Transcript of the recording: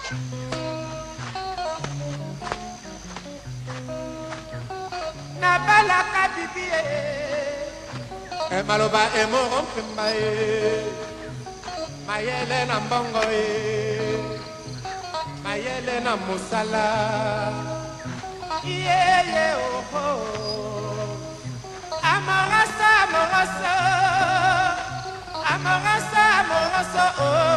Nabalaka bibi e maloba e moro mpemba e mayele na mbongo e mayele na musala iye oho amorasa amoroso amorasa amoroso oh